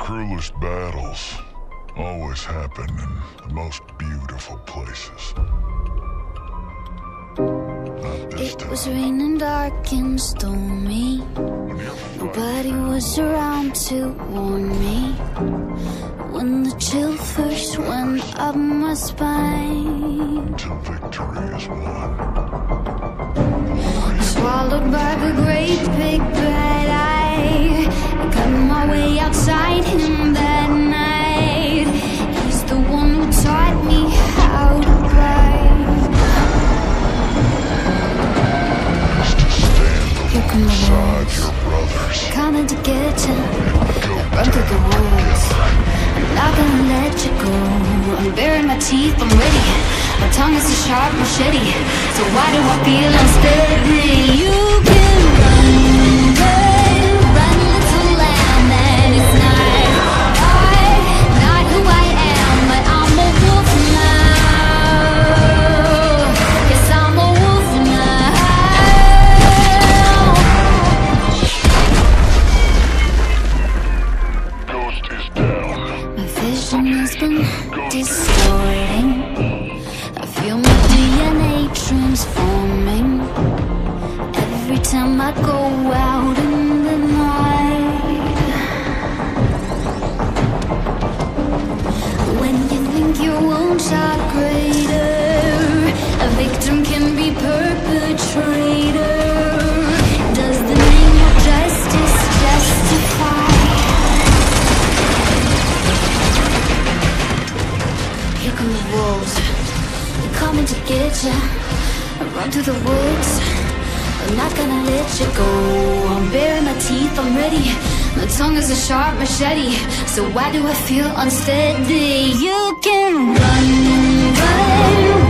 cruelest battles always happen in the most beautiful places. Not this time. It was raining dark and stormy. Nobody was around to warn me. When the chill first went up my spine, Till victory is won. swallowed by the great big bad eye, I cut my way outside him that night. He's the one who taught me how to ride. Here come the wolves, Your brothers. coming to get you. Go Run through the woods, I'm not gonna let you go. I'm baring my teeth, I'm ready. My tongue is a sharp machete. So why do I feel unsteady? You can run, run, little lamb, and it's not who I am, but I'm a wolf now. Yes, I'm a wolf now. Ghost is down. My vision has been distorting. I feel my DNA transforming every time I go out in the night. When you think your wounds are greater, a victim can be perpetrator. Does the name of justice justify? Here come the wolves, they're coming to get ya. Run through the woods, I'm not gonna let you go. I'm baring my teeth, I'm ready. My tongue is a sharp machete. So why do I feel unsteady? You can run, run,